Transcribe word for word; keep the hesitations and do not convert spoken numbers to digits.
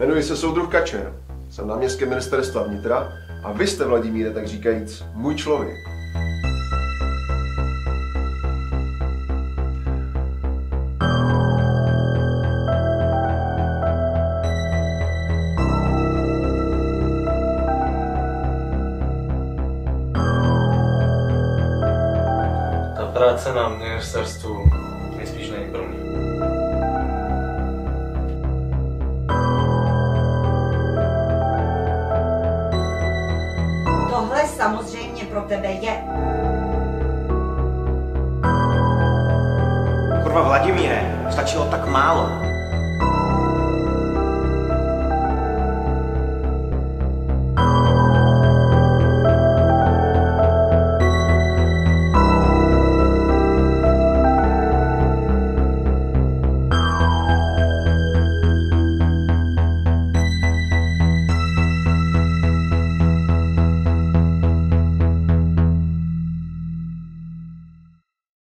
Jmenuji se soudruh Kačer, jsem náměstkem ministerstva vnitra a vy jste, Vladimíre, tak říkajíc, můj člověk. Ta práce na ministerstvu nejspíš není pro mě. Tohle samozřejmě pro tebe je. Kurva, Vladimíre, stačilo tak málo.